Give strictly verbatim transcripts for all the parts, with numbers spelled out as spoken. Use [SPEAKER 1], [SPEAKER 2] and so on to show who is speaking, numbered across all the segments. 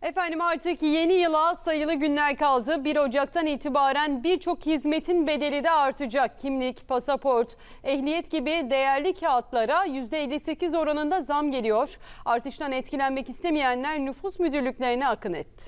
[SPEAKER 1] Efendim artık yeni yıla sayılı günler kaldı. bir Ocak'tan itibaren birçok hizmetin bedeli de artacak. Kimlik, pasaport, ehliyet gibi değerli kağıtlara yüzde elli sekiz oranında zam geliyor. Artıştan etkilenmek istemeyenler nüfus müdürlüklerine akın etti.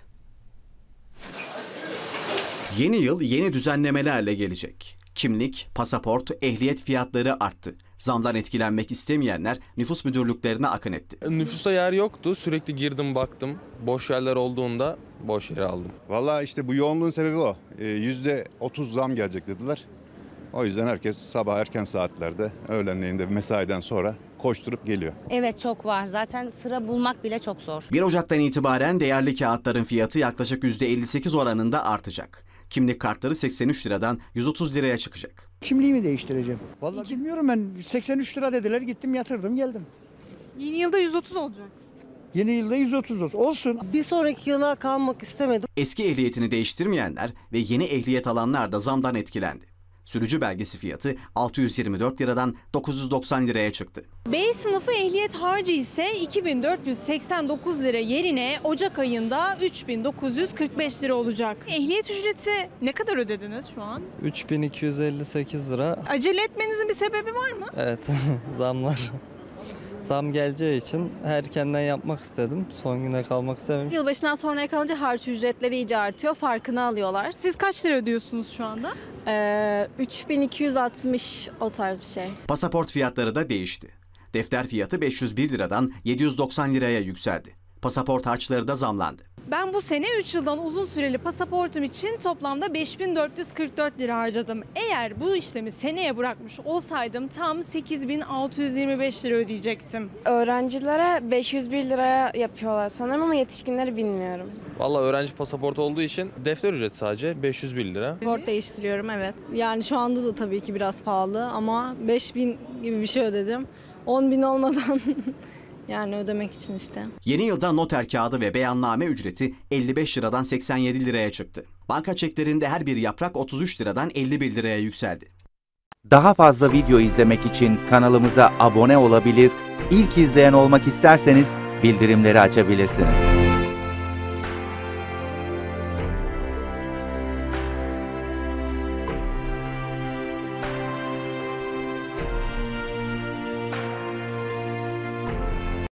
[SPEAKER 2] Yeni yıl yeni düzenlemelerle gelecek. Kimlik, pasaport, ehliyet fiyatları arttı. Zamdan etkilenmek istemeyenler nüfus müdürlüklerine akın etti.
[SPEAKER 3] Nüfusta yer yoktu. Sürekli girdim baktım. Boş yerler olduğunda boş yeri aldım.
[SPEAKER 4] Vallahi işte bu yoğunluğun sebebi o. yüzde otuz zam gelecek dediler. O yüzden herkes sabah erken saatlerde, öğlenleyin mesaiden sonra koşturup geliyor.
[SPEAKER 5] Evet, çok var. Zaten sıra bulmak bile çok zor.
[SPEAKER 2] bir Ocak'tan itibaren değerli kağıtların fiyatı yaklaşık yüzde elli sekiz oranında artacak. Kimlik kartları seksen üç liradan yüz otuz liraya çıkacak.
[SPEAKER 6] Kimliğimi değiştireceğim. Vallahi bilmiyorum, ben seksen üç lira dediler, gittim yatırdım geldim.
[SPEAKER 7] Yeni yılda yüz otuz olacak.
[SPEAKER 6] Yeni yılda yüz otuz olsun. olsun.
[SPEAKER 8] Bir sonraki yıla kalmak istemedim.
[SPEAKER 2] Eski ehliyetini değiştirmeyenler ve yeni ehliyet alanlar da zamdan etkilendi. Sürücü belgesi fiyatı altı yüz yirmi dört liradan dokuz yüz doksan liraya çıktı.
[SPEAKER 7] B sınıfı ehliyet harcı ise iki bin dört yüz seksen dokuz lira yerine Ocak ayında üç bin dokuz yüz kırk beş lira olacak. Ehliyet ücreti ne kadar ödediniz şu an?
[SPEAKER 9] üç bin iki yüz elli sekiz lira.
[SPEAKER 7] Acele etmenizin bir sebebi var mı?
[SPEAKER 9] Evet, zamlar. Zam geleceği için erkenden yapmak istedim. Son güne kalmak istemiyorum.
[SPEAKER 10] Yılbaşından sonraya kalınca harç ücretleri iyice artıyor. Farkını alıyorlar.
[SPEAKER 7] Siz kaç lira ödüyorsunuz şu anda?
[SPEAKER 10] Ee, üç bin iki yüz altmış o tarz bir şey.
[SPEAKER 2] Pasaport fiyatları da değişti. Defter fiyatı beş yüz bir liradan yedi yüz doksan liraya yükseldi. Pasaport harçları da zamlandı.
[SPEAKER 7] Ben bu sene üç yıldan uzun süreli pasaportum için toplamda beş bin dört yüz kırk dört lira harcadım. Eğer bu işlemi seneye bırakmış olsaydım tam sekiz bin altı yüz yirmi beş lira ödeyecektim.
[SPEAKER 11] Öğrencilere beş yüz bir liraya yapıyorlar sanırım ama yetişkinleri bilmiyorum.
[SPEAKER 3] Vallahi öğrenci pasaportu olduğu için defter ücreti sadece beş yüz bir lira.
[SPEAKER 12] Pasaport değiştiriyorum, evet. Yani şu anda da tabii ki biraz pahalı ama beş bin gibi bir şey ödedim. on bin olmadan yani ödemek için işte.
[SPEAKER 2] Yeni yılda noter kağıdı ve beyanname ücreti elli beş liradan seksen yedi liraya çıktı. Banka çeklerinde her bir yaprak otuz üç liradan elli bir liraya yükseldi.
[SPEAKER 13] Daha fazla video izlemek için kanalımıza abone olabilir, ilk izleyen olmak isterseniz bildirimleri açabilirsiniz.